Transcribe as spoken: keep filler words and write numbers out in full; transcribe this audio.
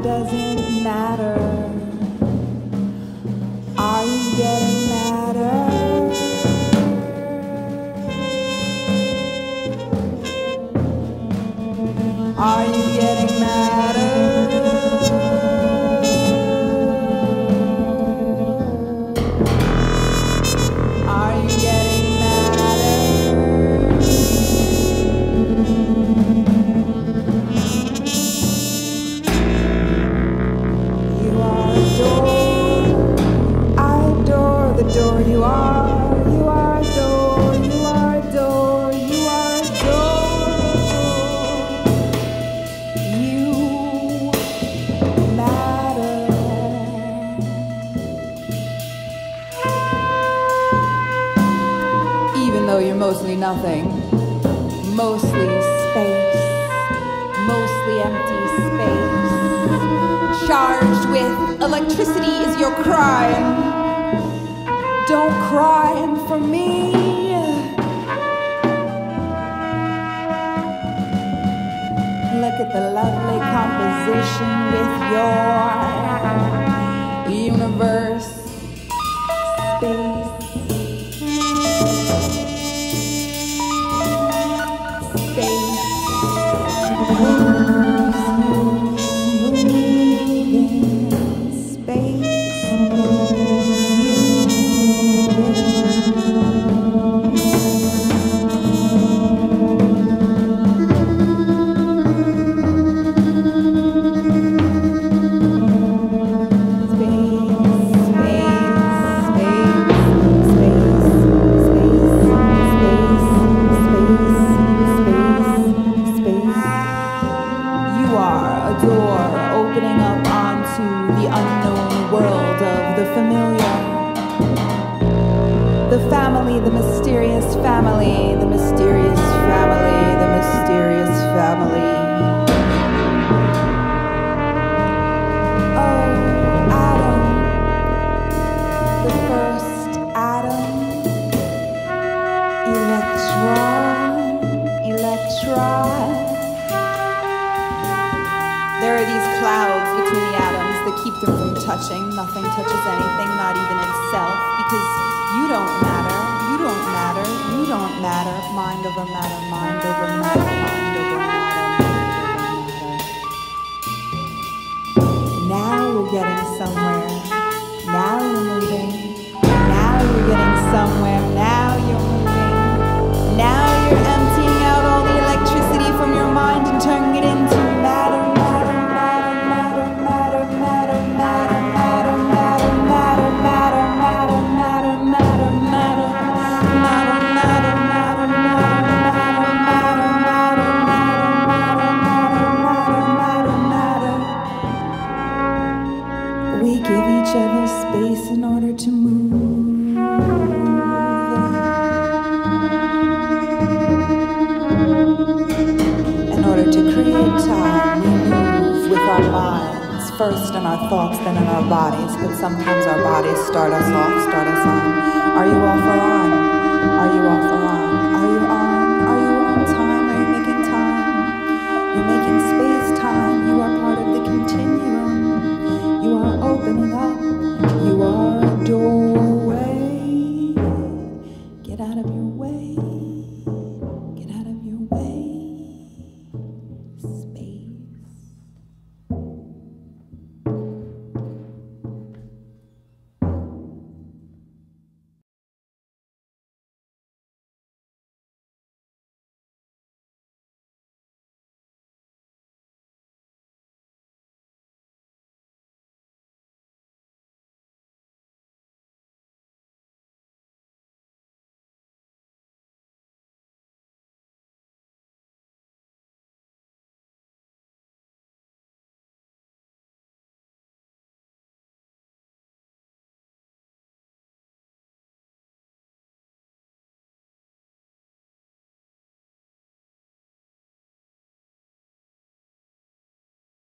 doesn't matter. Are you getting madder? Are you getting madder? Are you getting madder? You are adored. I adore the door you are. You are adored. You are adored. You are adored. You matter. Even though you're mostly nothing, mostly space, mostly empty space, charged with electricity is your crime. Don't cry for me. Look at the lovely composition with your universe, space. The family, the mysterious family, the mysterious family, the mysterious family. Oh, Adam, the first Adam, electron, electron. There are these clouds between the atoms that keep them from touching. Nothing touches anything, not even itself, because you don't matter, you don't matter, you don't matter. Mind over matter, mind over matter, mind over matter. Now we're getting somewhere. Now you're moving. Now you're getting somewhere. Now you're moving. Now you're emptying out all the electricity from your mind and turning it into matter, matter, matter, matter, matter, matter, matter, matter, matter, matter, matter, matter, matter, matter, matter. We give each other space in order to move. In order to create time, we move with our minds, first in our thoughts, then in our bodies. But sometimes our bodies start us off, start us on. Are you off or on? Are you off or on? Are you on?